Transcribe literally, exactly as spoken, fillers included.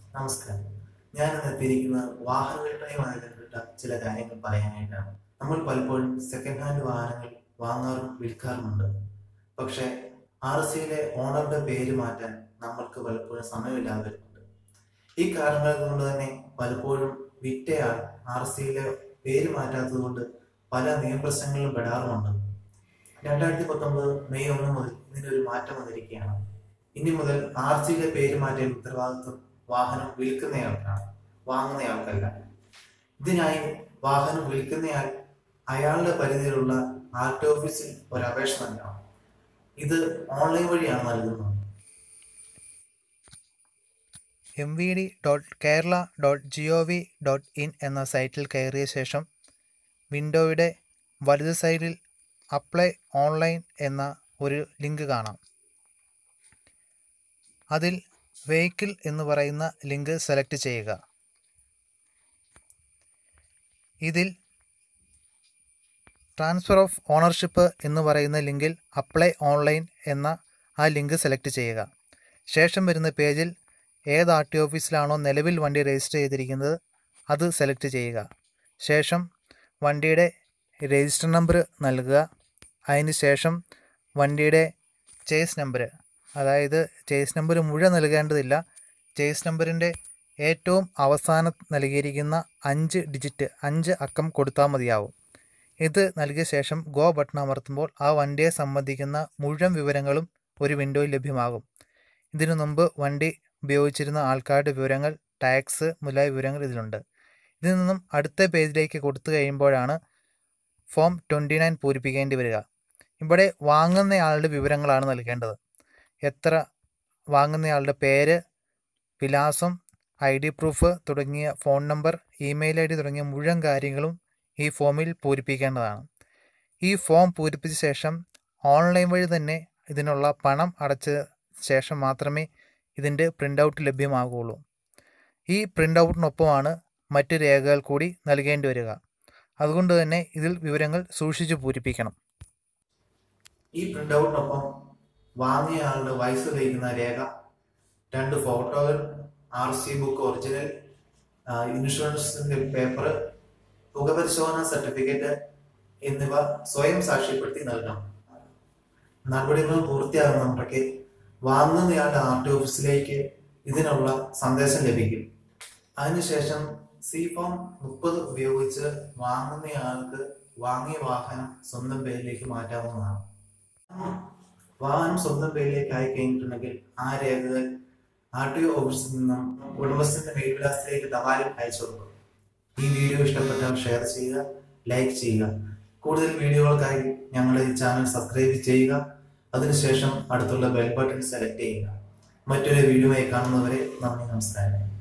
നമസ്കാരം. ഞാൻ ഇന്ന് എത്തിയിരിക്കുന്ന വാഹനങ്ങളുമായി ബന്ധപ്പെട്ട ചില കാര്യങ്ങൾ പറയാനായിട്ടാണ്. നമ്മൾ പലപ്പോഴും സെക്കൻഡ് ഹാൻഡ് വാഹനങ്ങൾ വാങ്ങാറും വിൽക്കാറുമുണ്ട്. പക്ഷേ ആർ സിയിലെ ഓണറുടെ പേര് മാറ്റാൻ നമ്മൾക്ക് പലപ്പോഴും സമയമില്ലാതെ വരുന്നുണ്ട്. ഈ കാരണങ്ങൾ കൊണ്ട് തന്നെ പലപ്പോഴും വിറ്റയാൾ ആർ സിയിലെ പേര് മാറ്റാത്തത് കൊണ്ട് പല നിയമപ്രശ്നങ്ങളിലും പെടാറുമുണ്ട്. രണ്ടായിരത്തി പത്തൊമ്പത് മെയ് ഒന്ന് മുതൽ ഇതിനൊരു മാറ്റം വന്നിരിക്കുകയാണ്. ഇനി മുതൽ ആർ സിയിലെ പേര് മാറ്റിയ ഉത്തരവാദിത്വം വാഹനം വിൽക്കുന്നയാൾക്കാണ്, വാങ്ങുന്നയാൾക്കല്ല. ഇതിനായി വാഹനം വിൽക്കുന്നയാൾ അയാളുടെ പരിധിയിലുള്ള ആർ ടി ഓഫീസിൽ ഒരു അപേക്ഷ നൽകണം. ഇത് ഓൺലൈൻ വഴിയാണ് നൽകുന്നത്. M V D dot Kerala dot G O V dot in എന്ന സൈറ്റിൽ കയറിയ ശേഷം വിൻഡോയുടെ വലത് സൈഡിൽ അപ്ലൈ ഓൺലൈൻ എന്ന ഒരു ലിങ്ക് കാണാം. അതിൽ വെഹിക്കിൾ എന്ന് പറയുന്ന ലിങ്ക് സെലക്ട് ചെയ്യുക. ഇതിൽ ട്രാൻസ്ഫർ ഓഫ് ഓണർഷിപ്പ് എന്ന് പറയുന്ന ലിങ്കിൽ അപ്ലൈ ഓൺലൈൻ എന്ന ആ ലിങ്ക് സെലക്ട് ചെയ്യുക. ശേഷം വരുന്ന പേജിൽ ഏത് ആർ ടി ഓഫീസിലാണോ നിലവിൽ വണ്ടി രജിസ്റ്റർ ചെയ്തിരിക്കുന്നത് അത് സെലക്ട് ചെയ്യുക. ശേഷം വണ്ടിയുടെ രജിസ്റ്റർ നമ്പർ നൽകുക. അതിന് ശേഷം വണ്ടിയുടെ ചേസ് നമ്പർ, അതായത് ചേസ് നമ്പർ മുഴുവൻ നൽകേണ്ടതില്ല, ചേസ് നമ്പറിൻ്റെ ഏറ്റവും അവസാനം നൽകിയിരിക്കുന്ന അഞ്ച് ഡിജിറ്റ് അഞ്ച് അക്കം കൊടുത്താൽ മതിയാവും. ഇത് നൽകിയ ശേഷം ഗോ ബട്ടൺ അമർത്തുമ്പോൾ ആ വണ്ടിയെ സംബന്ധിക്കുന്ന മുഴുവൻ വിവരങ്ങളും ഒരു വിൻഡോയിൽ ലഭ്യമാകും. ഇതിനു മുമ്പ് വണ്ടി ഉപയോഗിച്ചിരുന്ന ആൾക്കാരുടെ വിവരങ്ങൾ, ടാക്സ് മുതലായ വിവരങ്ങൾ ഇതിലുണ്ട്. ഇതിൽ നിന്നും അടുത്ത പേജിലേക്ക് കൊടുത്തു കഴിയുമ്പോഴാണ് ഫോം ട്വൻറ്റി നയൻ പൂരിപ്പിക്കേണ്ടി വരിക. ഇവിടെ വാങ്ങുന്നയാളുടെ വിവരങ്ങളാണ് നൽകേണ്ടത്. എത്ര വാങ്ങുന്നയാളുടെ പേര്, വിലാസം, ഐ ഡി പ്രൂഫ് തുടങ്ങിയ phone number, email I D തുടങ്ങിയ മുഴുവൻ കാര്യങ്ങളും ഈ ഫോമിൽ പൂരിപ്പിക്കേണ്ടതാണ്. ഈ ഫോം പൂരിപ്പിച്ച ശേഷം ഓൺലൈൻ വഴി തന്നെ ഇതിനുള്ള പണം അടച്ച ശേഷം മാത്രമേ ഇതിൻ്റെ പ്രിൻ്റ് ഔട്ട് ലഭ്യമാകുകയുള്ളൂ. ഈ പ്രിൻ്റ് ഔട്ടിനൊപ്പമാണ് മറ്റ് രേഖകൾ കൂടി നൽകേണ്ടി വരിക. അതുകൊണ്ട് തന്നെ ഇതിൽ വിവരങ്ങൾ സൂക്ഷിച്ച് പൂരിപ്പിക്കണം. ഈ പ്രിന്റ് ഔട്ടിനൊപ്പം വാങ്ങിയ ആളുടെ വയസ്സ് തെളിയിക്കുന്ന രേഖ, രണ്ട് ഫോട്ടോകൾ, ആർ സി ബുക്ക് ഒറിജിനൽ, ഇൻഷുറൻസിന്റെ പേപ്പർ, പുകപരിശോധന സർട്ടിഫിക്കറ്റ് എന്നിവ സ്വയം സാക്ഷ്യപ്പെടുത്തി നൽകണം. നടപടികൾ പൂർത്തിയാകുമ്പോഴേക്ക് വാങ്ങുന്നയാളുടെ ആർ ടി ഓഫീസിലേക്ക് ഇതിനുള്ള സന്ദേശം ലഭിക്കും. അതിനുശേഷം സി ഫോം മുപ്പത് ഉപയോഗിച്ച് വാങ്ങുന്നയാൾക്ക് വാങ്ങിയ വാഹനം സ്വന്തം പേരിലേക്ക് മാറ്റാവുന്നതാണ്. വാഹനം സ്വന്തം പേരിലേക്ക് ആയി കഴിഞ്ഞിട്ടുണ്ടെങ്കിൽ ആ രേഖകൾ ആർ ടി ഒ ഓഫീസിൽ നിന്നും ഉടമസ്ഥന്റെ മേൽവിലാസത്തിലേക്ക് തപാലിൽ അയച്ചു കൊടുക്കും. ഈ വീഡിയോ ഇഷ്ടപ്പെട്ടാൽ ഷെയർ ചെയ്യുക, ലൈക്ക് ചെയ്യുക. കൂടുതൽ വീഡിയോകൾക്കായി ഞങ്ങളുടെ ഈ ചാനൽ സബ്സ്ക്രൈബ് ചെയ്യുക. അതിനുശേഷം അടുത്തുള്ള ബെൽ ബട്ടൺ സെലക്ട് ചെയ്യുക. മറ്റൊരു വീഡിയോയായി കാണുന്നവരെ നന്ദി, നമസ്കാരം.